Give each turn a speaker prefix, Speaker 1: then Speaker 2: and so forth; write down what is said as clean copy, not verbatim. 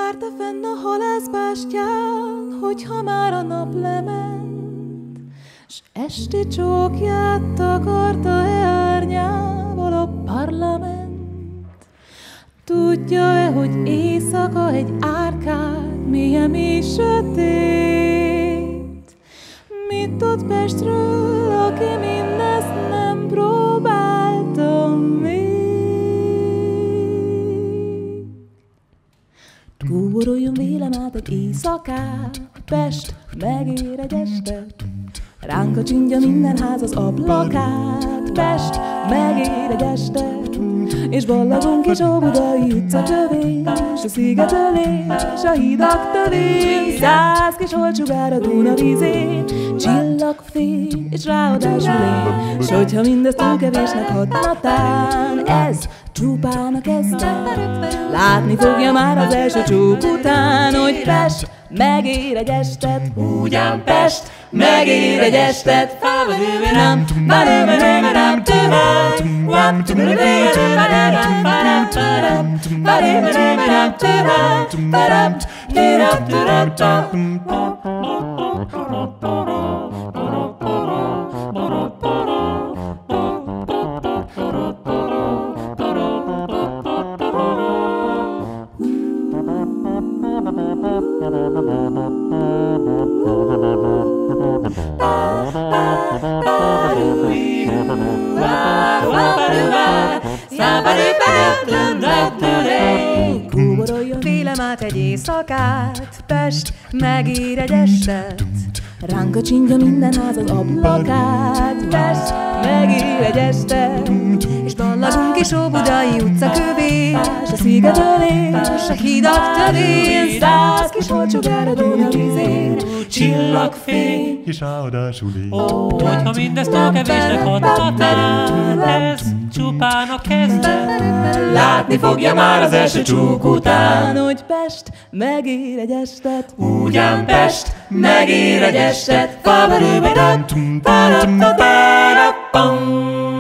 Speaker 1: Várta fenn a halászbástyán, hogyha már a nap lement, s esti csókját takarta-e árnyával a parlament. Tudja-e, hogy éjszaka egy árkád mélyen mély sötét? Mit tud Pestről, aki mindezt nem próbálta még? Kóboroljon vélem át egy éjszakát, Pest megér egy estet. Ránk a csindja minden ház az ablakát, Pest megér egy estet. És ballagunk és Óbudai utca tövén, s a szigetölés, a hidak tövén, 100 kis holtsugár a Duna vízén, csillagfény és ráadásul én. S hogyha mindez túl kevésnek hatna tán, ez csupán a kezdet. Látni fogja már az első csók után, hogy Pest megér egy estet. Ugyan Pest megér egy estet. Kóboroljon vélem át egy éjszakát, Pest megír egy estet. Ránk a csindja minden ház az ablakát, Pest megír egy estet. És ballagunk is Óbudai utca kövén, s a szigetölés, a hidak tövén, 100 kis holtsugár a Duna vízén, csillagfény
Speaker 2: és ráadásul én.
Speaker 3: Hogyha mindezt túl kevésnek hathatán, ez csupán a kezdet.
Speaker 1: Látni fogja már az első csók után, hogy Pest megér egy estet. Ugyan Pest megér egy estet.